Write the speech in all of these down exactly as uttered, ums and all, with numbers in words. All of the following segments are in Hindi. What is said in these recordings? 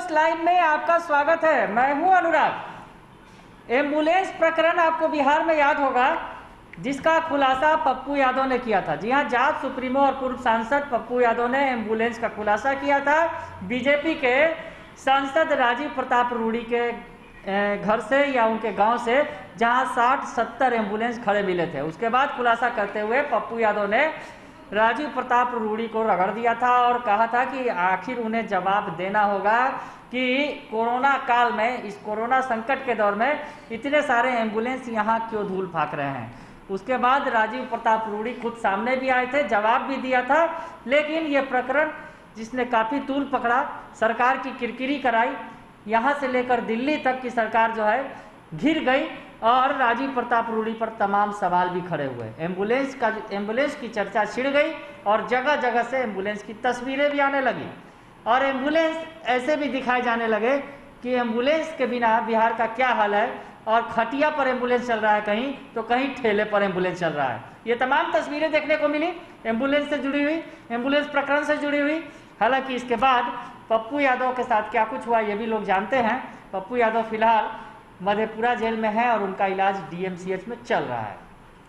फर्स्ट लाइन में आपका स्वागत है। मैं हूं अनुराग। एम्बुलेंस प्रकरण आपको बिहार में याद होगा, जिसका खुलासा पप्पू यादव ने किया था। जी हां, जाट सुप्रीमो और पूर्व सांसद पप्पू यादव ने एम्बुलेंस का खुलासा किया था बीजेपी के सांसद राजीव प्रताप रूड़ी के घर से या उनके गांव से, जहां साठ सत्तर एम्बुलेंस खड़े मिले थे। उसके बाद खुलासा करते हुए पप्पू यादव ने राजीव प्रताप रूड़ी को रगड़ दिया था और कहा था कि आखिर उन्हें जवाब देना होगा कि कोरोना काल में, इस कोरोना संकट के दौर में इतने सारे एम्बुलेंस यहाँ क्यों धूल फाक रहे हैं। उसके बाद राजीव प्रताप रूड़ी खुद सामने भी आए थे, जवाब भी दिया था। लेकिन ये प्रकरण जिसने काफ़ी तूल पकड़ा, सरकार की किरकिरी कराई, यहाँ से लेकर दिल्ली तक की सरकार जो है घिर गई और राजीव प्रताप रूड़ी पर तमाम सवाल भी खड़े हुए। एम्बुलेंस का एम्बुलेंस की चर्चा छिड़ गई और जगह जगह से एम्बुलेंस की तस्वीरें भी आने लगी और एम्बुलेंस ऐसे भी दिखाए जाने लगे कि एम्बुलेंस के बिना बिहार का क्या हाल है, और खटिया पर एम्बुलेंस चल रहा है कहीं, तो कहीं ठेले पर एम्बुलेंस चल रहा है। ये तमाम तस्वीरें देखने को मिली एम्बुलेंस से जुड़ी हुई, एम्बुलेंस प्रकरण से जुड़ी हुई। हालांकि इसके बाद पप्पू यादव के साथ क्या कुछ हुआ ये भी लोग जानते हैं। पप्पू यादव फिलहाल मधेपुरा जेल में है और उनका इलाज डीएमसीएच में चल रहा है।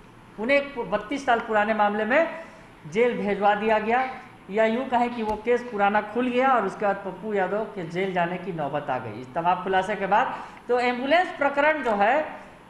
उन्हें बत्तीस साल पुराने मामले में जेल भेजवा दिया गया, या यूँ कहें कि वो केस पुराना खुल गया और उसके बाद पप्पू यादव के जेल जाने की नौबत आ गई इस तमाम खुलासे के बाद। तो एम्बुलेंस प्रकरण जो है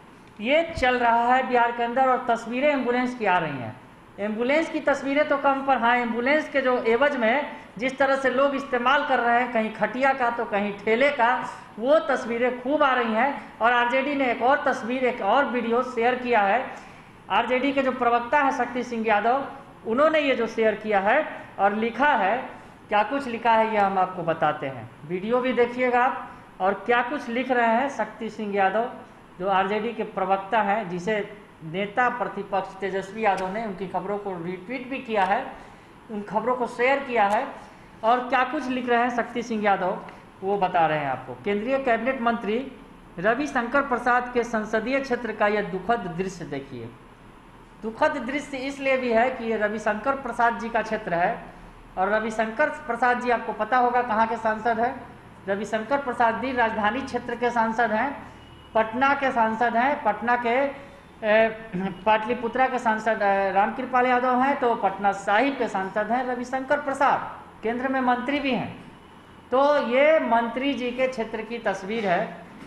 ये चल रहा है बिहार के अंदर और तस्वीरें एम्बुलेंस की आ रही हैं। एम्बुलेंस की तस्वीरें तो कम पर, हाँ, एम्बुलेंस के जो एवज में जिस तरह से लोग इस्तेमाल कर रहे हैं, कहीं खटिया का तो कहीं ठेले का, वो तस्वीरें खूब आ रही हैं। और आरजेडी ने एक और तस्वीर, एक और वीडियो शेयर किया है। आरजेडी के जो प्रवक्ता है शक्ति सिंह यादव, उन्होंने ये जो शेयर किया है और लिखा है, क्या कुछ लिखा है ये हम आपको बताते हैं। वीडियो भी देखिएगा आप, और क्या कुछ लिख रहे हैं शक्ति सिंह यादव जो आरजेडी के प्रवक्ता हैं, जिसे नेता प्रतिपक्ष तेजस्वी यादव ने उनकी खबरों को रिट्वीट भी किया है, उन खबरों को शेयर किया है। और क्या कुछ लिख रहे हैं शक्ति सिंह यादव वो बता रहे हैं आपको। केंद्रीय कैबिनेट मंत्री रविशंकर प्रसाद के संसदीय क्षेत्र का यह दुखद दृश्य देखिए। दुखद दृश्य इसलिए भी है कि ये रविशंकर प्रसाद जी का क्षेत्र है, और रविशंकर प्रसाद जी आपको पता होगा कहाँ के सांसद हैं। रविशंकर प्रसाद जी राजधानी क्षेत्र के सांसद हैं, पटना के सांसद हैं। पटना के पाटलिपुत्रा के सांसद रामकृपाल यादव हैं, तो पटना साहिब के सांसद हैं रविशंकर प्रसाद, केंद्र में मंत्री भी हैं। तो ये मंत्री जी के क्षेत्र की तस्वीर है,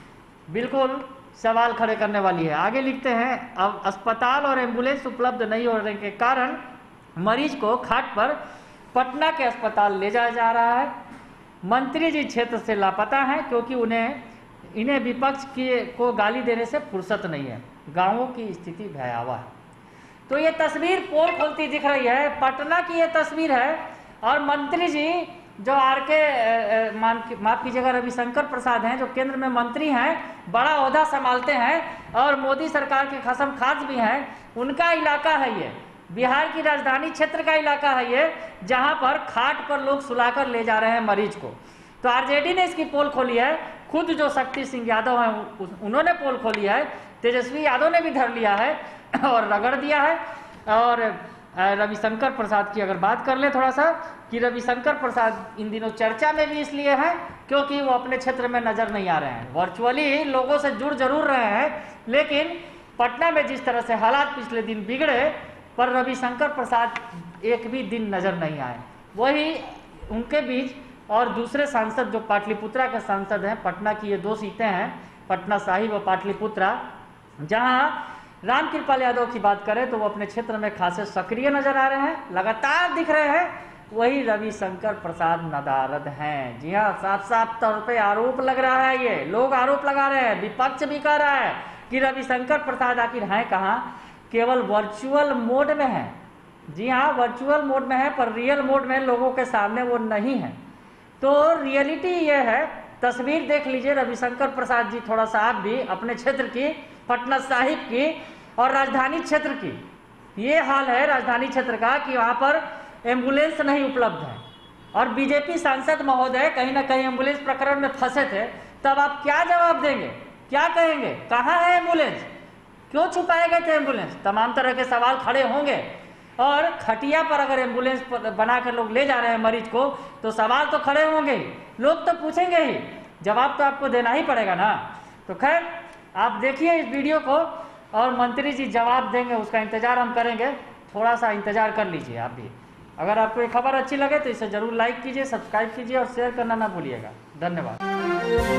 बिल्कुल सवाल खड़े करने वाली है। आगे लिखते हैं, अब अस्पताल और एम्बुलेंस उपलब्ध नहीं होने के कारण मरीज को खाट पर पटना के अस्पताल ले जाया जा रहा है। मंत्री जी क्षेत्र से लापता हैं क्योंकि उन्हें इन्हें विपक्ष की को गाली देने से फुर्सत नहीं है। गांवों की स्थिति भयावह है। तो ये तस्वीर पोल खोलती दिख रही है, पटना की ये तस्वीर है, और मंत्री जी जो आर के माफ कीजिएगा रविशंकर प्रसाद हैं, जो केंद्र में मंत्री हैं, बड़ा ओहदा संभालते हैं और मोदी सरकार के कसम खास भी हैं, उनका इलाका है ये, बिहार की राजधानी क्षेत्र का इलाका है ये, जहां पर खाट पर लोग सुलाकर ले जा रहे हैं मरीज को। तो आरजेडी ने इसकी पोल खोली है, खुद जो शक्ति सिंह यादव हैं उन्होंने पोल खोली है, तेजस्वी यादव ने भी धर लिया है और रगड़ दिया है। और रविशंकर प्रसाद की अगर बात कर ले थोड़ा सा, कि रविशंकर प्रसाद इन दिनों चर्चा में भी इसलिए हैं क्योंकि वो अपने क्षेत्र में नजर नहीं आ रहे हैं। वर्चुअली लोगों से जुड़ जरूर रहे हैं, लेकिन पटना में जिस तरह से हालात पिछले दिन बिगड़े, पर रविशंकर प्रसाद एक भी दिन नजर नहीं आए। वही उनके बीच और दूसरे सांसद जो पाटलिपुत्रा के सांसद हैं, पटना की ये दो सीटें हैं, पटना साहिब और पाटलिपुत्रा, जहाँ रामकृपाल यादव की बात करें तो वो अपने क्षेत्र में खासे सक्रिय नजर आ रहे हैं, लगातार दिख रहे हैं। वही रविशंकर प्रसाद नदारद हैं। जी हाँ, साफ साफ तौर पे आरोप लग रहा है, ये लोग आरोप लगा रहे हैं, विपक्ष भी कह रहा है कि रविशंकर प्रसाद आखिर हैं कहाँ, केवल वर्चुअल मोड में है। जी हाँ, वर्चुअल मोड में है, पर रियल मोड में लोगों के सामने वो नहीं है। तो रियलिटी ये है, तस्वीर देख लीजिए रविशंकर प्रसाद जी, थोड़ा सा आप भी अपने क्षेत्र की, पटना साहिब की और राजधानी क्षेत्र की। ये हाल है राजधानी क्षेत्र का कि वहाँ पर एम्बुलेंस नहीं उपलब्ध है, और बीजेपी सांसद महोदय कहीं ना कहीं एम्बुलेंस प्रकरण में फंसे थे। तब आप क्या जवाब देंगे, क्या कहेंगे, कहाँ है एम्बुलेंस, क्यों छुपाए गए थे एम्बुलेंस? तमाम तरह के सवाल खड़े होंगे। और खटिया पर अगर एम्बुलेंस बना कर लोग ले जा रहे हैं मरीज को, तो सवाल तो खड़े होंगे, लोग तो पूछेंगे ही, जवाब तो आपको देना ही पड़ेगा ना। तो खैर आप देखिए इस वीडियो को और मंत्री जी जवाब देंगे, उसका इंतजार हम करेंगे। थोड़ा सा इंतजार कर लीजिए आप भी। अगर आपको ये खबर अच्छी लगे तो इसे जरूर लाइक कीजिए, सब्सक्राइब कीजिए और शेयर करना ना भूलिएगा। धन्यवाद।